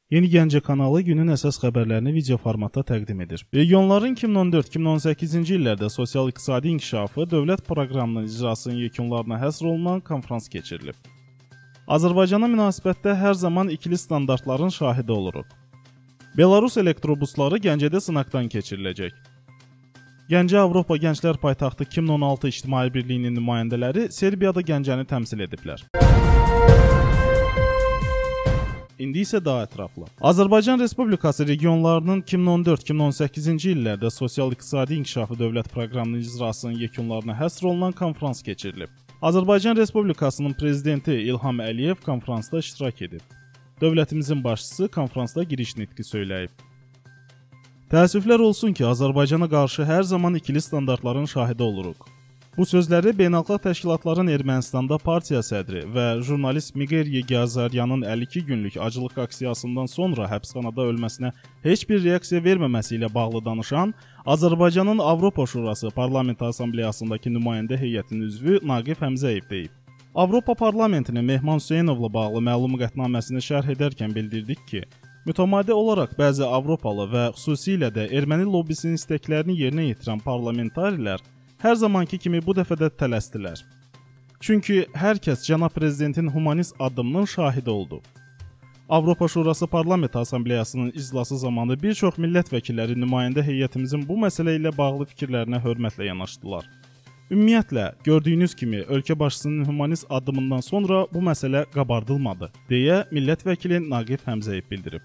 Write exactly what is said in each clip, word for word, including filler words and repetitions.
Yeni Gəncə kanalı günün əsas xəbərlərini video formatda təqdim edir. Regionların iki min on dörd iki min on səkkizinci illərdə sosial-iqtisadi inkişafı dövlət proqramının icrasının yekunlarına həsr olunan konfrans keçirilib. Azərbaycana münasibətdə hər zaman ikili standartların şahidi oluruq. Belarus elektrobusları Gəncədə sınaqdan keçiriləcək. Gəncə Avropa Gənclər Paytaxtı iki min on altı İctimai Birliyinin nümayəndələri Serbiyada Gəncəni təmsil ediblər. İndi isə daha ətraflı. Azərbaycan Respublikası regionlarının iki min on dörd iki min on səkkizinci illərdə sosial-iqtisadi inkişafı dövlət proqramının icrasının yekunlarına həsr olunan konfrans keçirilib. Azərbaycan Respublikasının prezidenti İlham Əliyev konfransda iştirak edib. Dövlətimizin başçısı konfransda giriş nitqi söyləyib. Təəssüflər olsun ki, Azərbaycana qarşı hər zaman ikili standartların şahidi oluruq. Bu sözləri beynəlxalq təşkilatların Ermənistanda partiya sədri və jurnalist Miqer Yegiazaryanın əlli iki günlük acılıq aksiyasından sonra həbsxanada ölməsinə heç bir reaksiya verməməsi ilə bağlı danışan Azərbaycanın Avropa Şurası Parlament Assambleyasındakı nümayəndə heyətinin üzvü Naqif Həmzəyev deyib. Avropa Parlamentinin Mehman Hüseynovla bağlı məlum qətnaməsini şərh edərkən bildirdik ki, mütəmadi olaraq bəzi Avropalı və xüsusilə də erməni lobbisinin istəklərini yerinə yetirən parlamentarilər hər zamanki kimi bu dəfə də tələsdilər. Çünki hər kəs cənab prezidentin humanist addımının şahidi oldu. Avropa Şurası Parlament Assambleyasının iclası zamanı bir çox millət vəkilləri nümayəndə heyətimizin bu məsələ ilə bağlı fikirlərinə hörmətlə yanaşdılar. Ümumiyyətlə, gördüyünüz kimi ölkə başçısının humanist addımından sonra bu məsələ qabardılmadı, deyə millət vəkili Naqif Həmzəyev bildirib.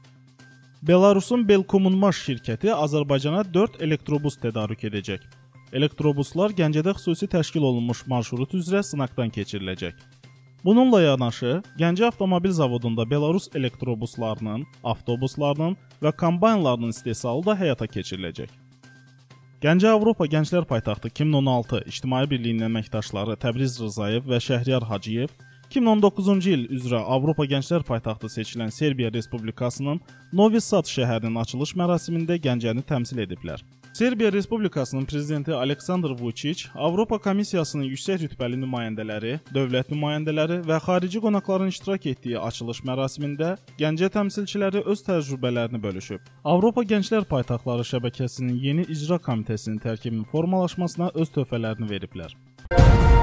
Belarusun Belkomunmaş şirkəti Azərbaycana dörd elektrobus tədarük edəcək. Elektrobuslar Gəncədə xüsusi təşkil olunmuş marşrut üzrə sınaqdan keçiriləcək. Bununla yanaşı, Gəncə Avtomobil Zavodunda Belarus elektrobuslarının, avtobuslarının və kombaynlarının istehsalı da həyata keçiriləcək. Gəncə Avropa Gənclər Paytaxtı iki min on altı İctimai Birliyinin əməkdaşları Təbriz Rzayev və Şəhriyar Hacıyev iki min on doqquzuncu il üzrə Avropa Gənclər Paytaxtı seçilən Serbiya Respublikasının Novi Sad şəhərinin açılış mərasimində Gəncəni təmsil ediblər. Serbiya Respublikasının prezidenti Aleksandr Vučić, Avropa Komissiyasının yüksək rütbəli nümayəndələri, dövlət nümayəndələri və xarici qonaqların iştirak etdiyi açılış mərasimində Gəncə təmsilçiləri öz təcrübələrini bölüşüb. Avropa Gənclər Paytaxtları şəbəkəsinin yeni icra komitəsinin tərkibinin formalaşmasına öz töhfələrini veriblər.